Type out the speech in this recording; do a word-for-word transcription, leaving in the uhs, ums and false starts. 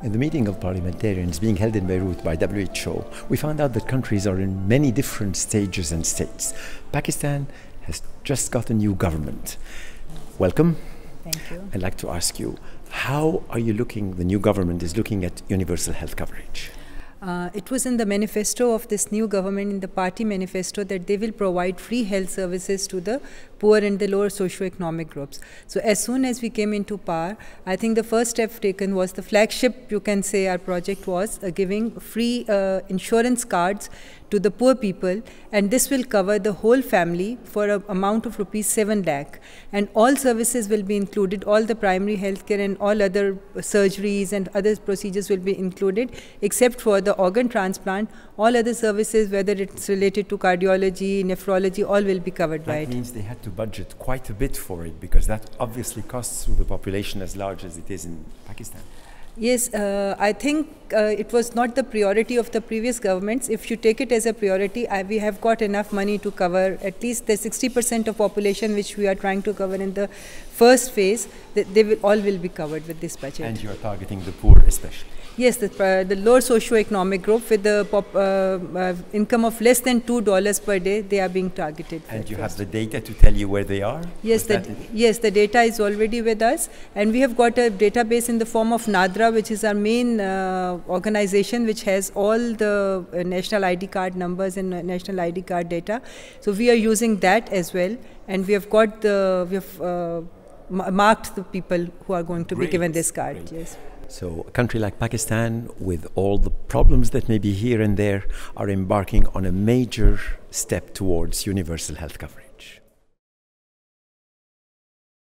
In the meeting of parliamentarians being held in Beirut by W H O, we found out that countries are in many different stages and states. Pakistan has just got a new government. Welcome. Thank you. I'd like to ask you, how are you looking, the new government is looking at universal health coverage? Uh, it was in the manifesto of this new government, in the party manifesto, that they will provide free health services to the poor and the lower socioeconomic groups. So as soon as we came into power, I think the first step taken was the flagship, you can say, our project was uh, giving free uh, insurance cards to the poor people, and this will cover the whole family for an amount of rupees seven lakh. And all services will be included, all the primary health care and all other surgeries and other procedures will be included, except for the organ transplant. All other services, whether it's related to cardiology, nephrology, all will be covered by it. That means they had to budget quite a bit for it, because that obviously costs through the population as large as it is in Pakistan. Yes, uh, I think uh, it was not the priority of the previous governments. If you take it as a priority, I, we have got enough money to cover at least the sixty percent of population which we are trying to cover in the first phase. That they will all will be covered with this budget. And you are targeting the poor especially. Yes, the, uh, the lower socio-economic group with the pop, uh, uh, income of less than two dollars per day, they are being targeted. And you first. have the data to tell you where they are? Yes, the, yes, the data is already with us, and we have got a database in the form of NADRA, which is our main uh, organization, which has all the uh, national I D card numbers and uh, national I D card data. So we are using that as well, and we have got the we have uh, marked the people who are going to Great. be given this card. Great. Yes. So a country like Pakistan, with all the problems that may be here and there, are embarking on a major step towards universal health coverage.